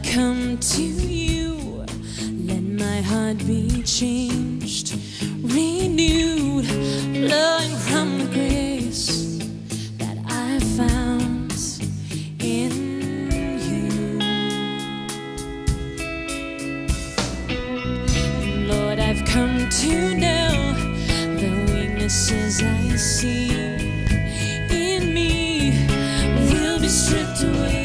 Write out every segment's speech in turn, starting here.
come to you. Let my heart be changed, renewed, flowing from the grace that I found in you. And Lord, I've come to know the weaknesses I see in me will be stripped away.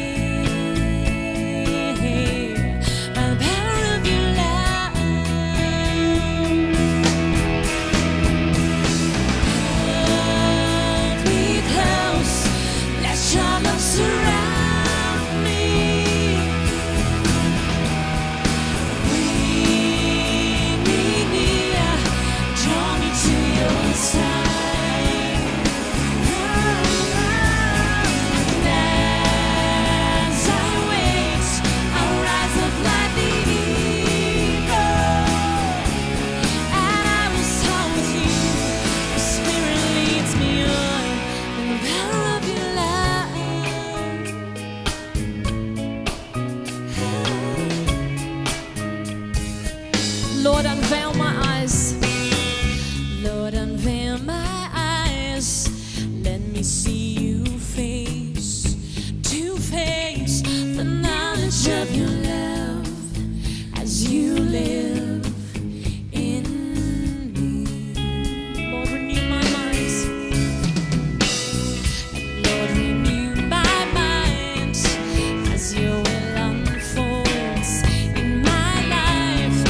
Lord, unveil my eyes. Lord, unveil my eyes. Let me see you face to face. The knowledge of your love as you live in me. Lord, renew my mind. And Lord, renew my mind as your will unfolds in my life.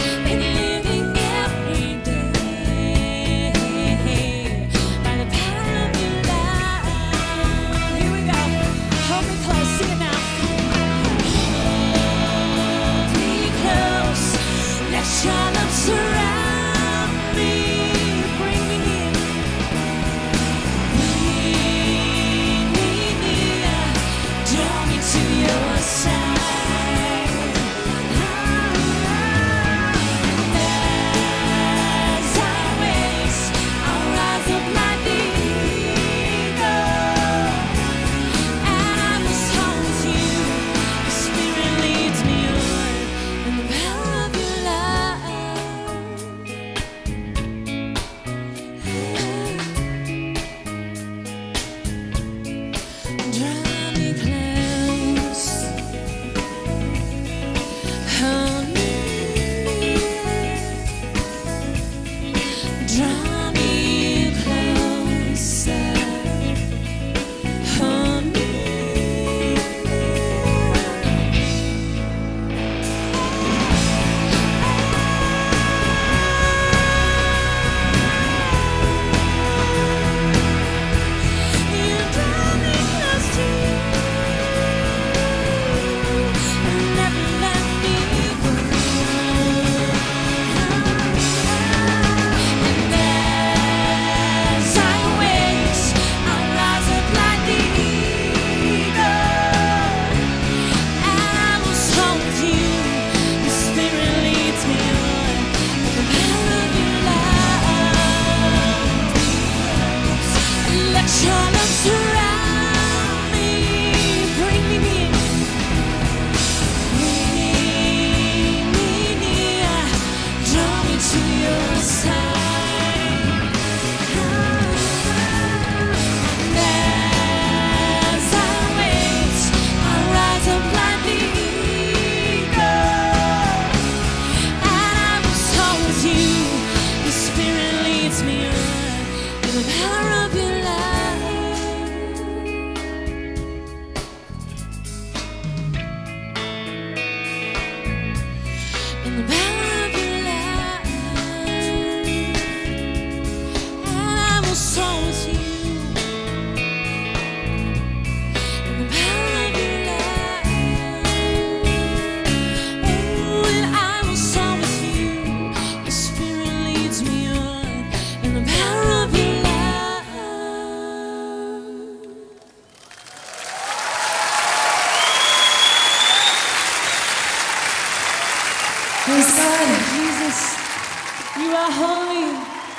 Praise God, Jesus, you are holy,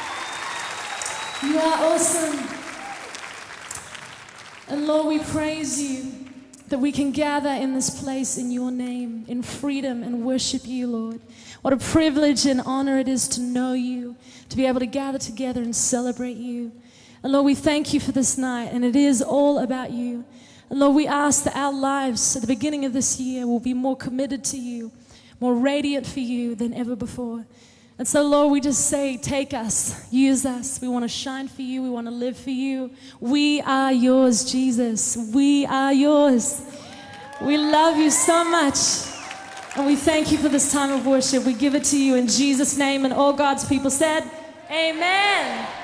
you are awesome, and Lord, we praise you that we can gather in this place in your name, in freedom, and worship you, Lord. What a privilege and honor it is to know you, to be able to gather together and celebrate you. And Lord, we thank you for this night, and it is all about you. And Lord, we ask that our lives at the beginning of this year will be more committed to you, more radiant for you than ever before. And so, Lord, we just say, take us, use us. We want to shine for you. We want to live for you. We are yours, Jesus. We are yours. We love you so much. And we thank you for this time of worship. We give it to you in Jesus' name. And all God's people said, amen.